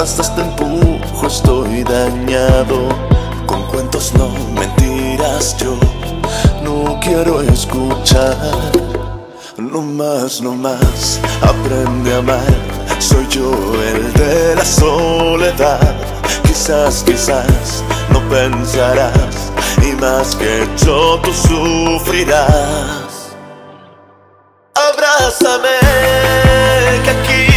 basta este empujo, estoy dañado. Con cuentos no, mentiras yo no quiero escuchar. No más, no más, aprende a amar. Soy yo el de la soledad. Quizás, quizás no pensarás, y más que yo tú sufrirás. Abrázame, que aquí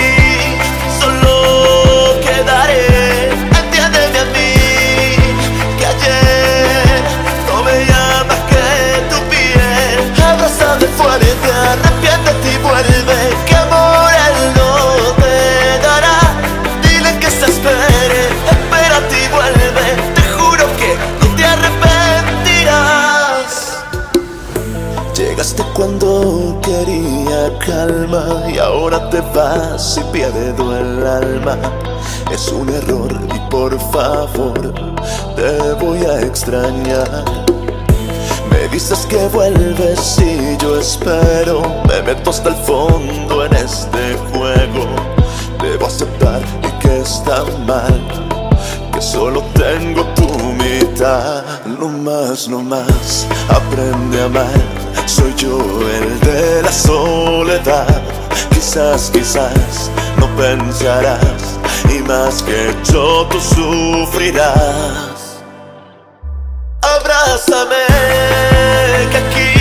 solo quedaré. Entiéndeme a mí, que ayer no veía más que tu piel. Abrázame fuerte, arrepiéntete y vuelve, que amor él no te dará. Dile que se espere, espérate y vuelve. Te juro que no te arrepentirás. Llegaste cuando quería calma y ahora te vas y pierdo el alma. Es un error y por favor te voy a extrañar. Me dices que vuelves y yo espero. Me meto hasta el fondo en este juego. Debo aceptar y que está mal, que solo tengo tu mitad. No más, no más, aprende a amar. Soy yo el de la soledad. Quizás, quizás no pensarás, y más que yo tú sufrirás. Abrázame, que aquí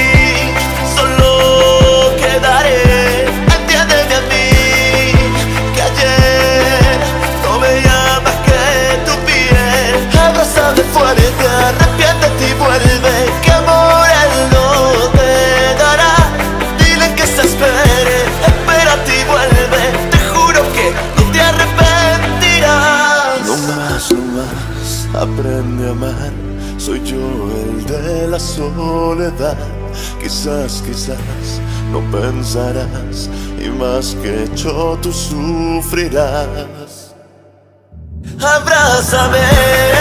solo quedaré. Entiéndeme a mí, que ayer no veía más que tu piel. Abrázame fuerte, arrepiéntete y vuelve, que amor él no te dará. Dile que se espere, espérate y vuelve. Te juro que no te arrepentirás. No más, no más, aprende a amar. Soy yo el de la soledad. Quizás, quizás no pensarás, y más que yo tú sufrirás. Abrázame.